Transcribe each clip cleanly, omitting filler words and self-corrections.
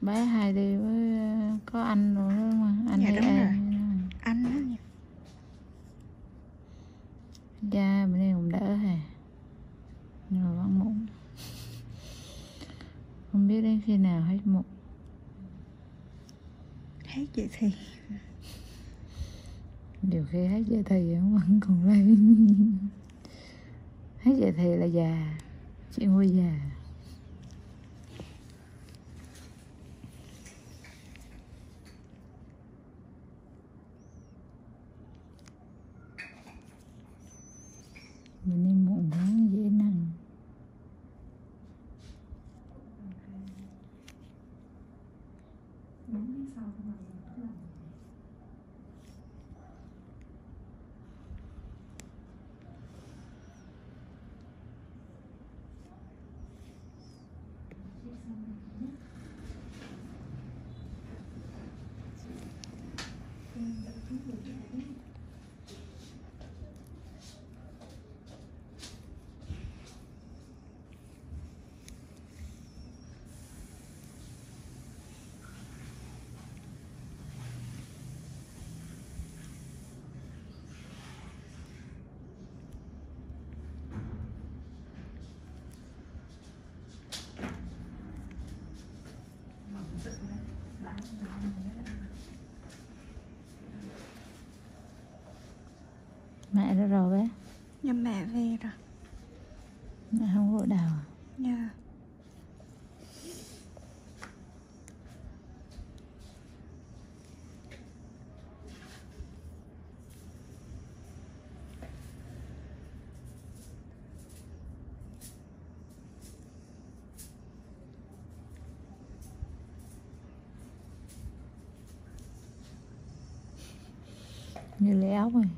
Bé hai đi với có anh rồi đó mà. Anh Dạ hay đúng em. rồi. Anh đó nha. Cha bữa nay cũng đỡ hả? Nhưng mà vẫn muộn. Không biết đến khi nào hết mụn. Hết vậy thì Nhiều khi hết giờ thì vẫn còn lên. Hết giờ thì là già. Chuyện vui già. Mình đi muộn quá dễ nặng. Mẹ đó rồi bé. nhưng mẹ về rồi. Mẹ không gội đầu à? Dạ. Như lẽ ốc rồi.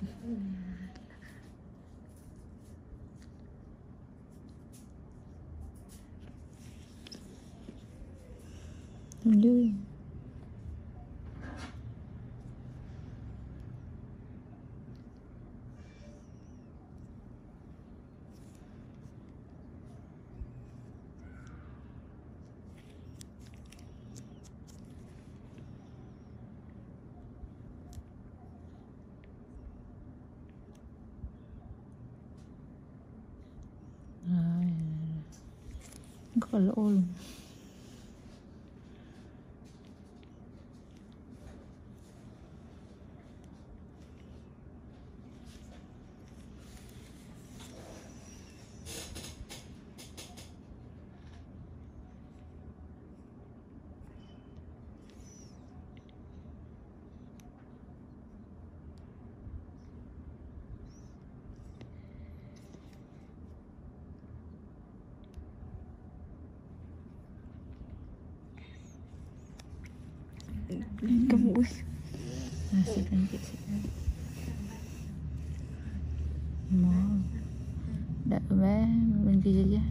Vui. Rồi. Có lỗ luôn. Cái mũi. Xịt lên chị xịt lên. Mó. Đợi bé bên kia chứ.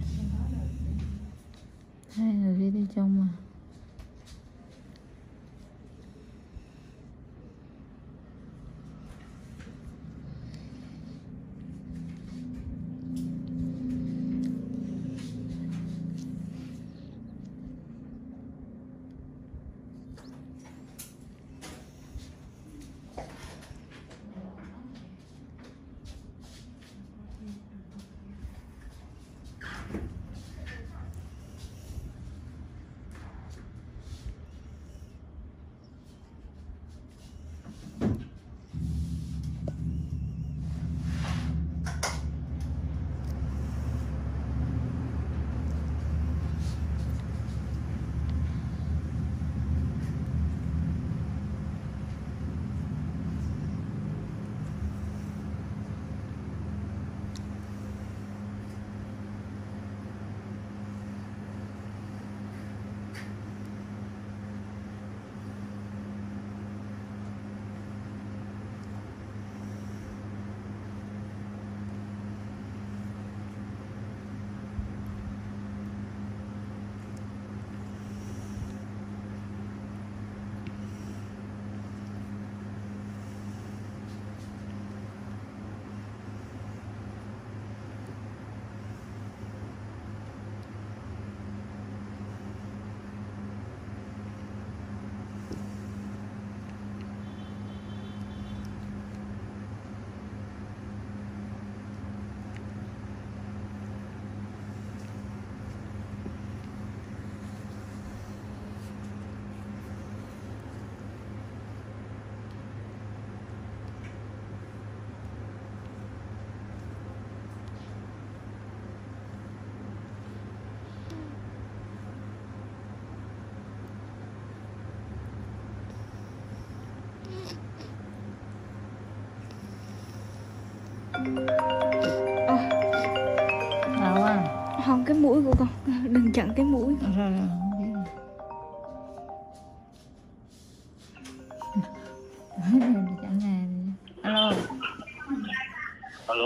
Hai người kia đi chung mà. Đâu à? Không, cái mũi của con. Đừng chặn cái mũi. Rồi rồi. Chẳng nghe gì. Alo. Alo,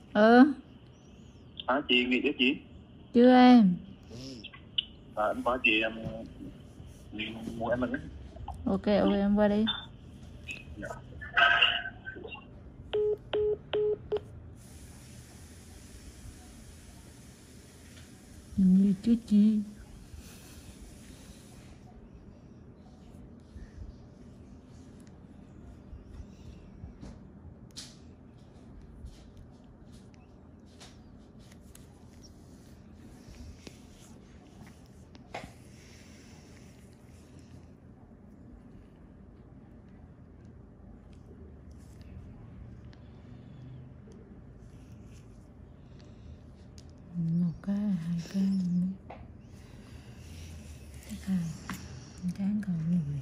chị nghỉ chưa chị? Chưa em. Em có chị em mua em ăn ấy. Ok em qua đi. Dạ. Như chứ chi. Một cái, hai cái, chắc hai, trán còn người.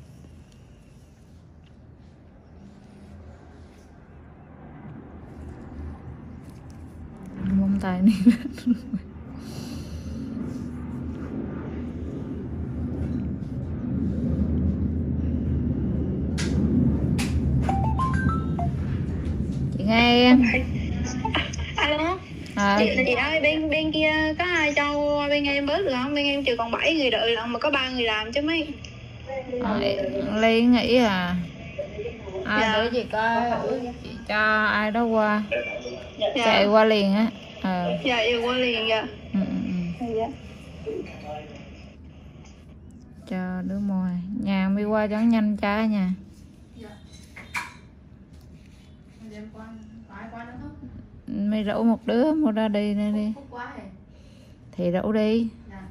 Mông tay này. Chị nghe em. Alo, À, chị ơi, bên kia có ai cho bên em bớt được không? Bên em chỉ còn 7 người đợi lận mà có 3 người làm chứ mấy. Ly nghĩ à. Dạ. Để chị coi chị cho ai đó qua. Dạ. Chạy qua liền á. Dạ, yêu qua liền dạ. Dạ. Cho đứa mồi. Nhà mi qua cho nhanh trái nha. Mi rủ một đứa mua ra đi nè đi. Thì rủ đi.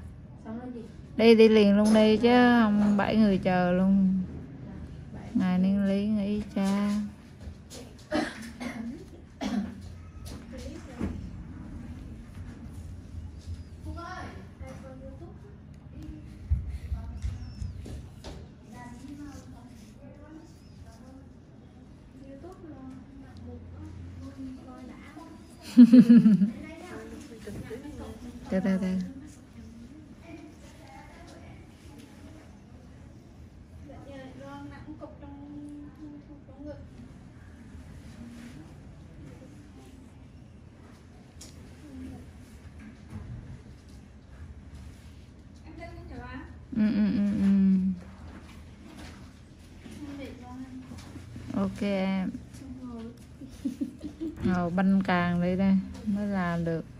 Đi liền luôn đi chứ không 7 người chờ luôn. Ngày niên lý nghĩ cha. Từ từ. Ok em. Banh càng đi đây mới làm được.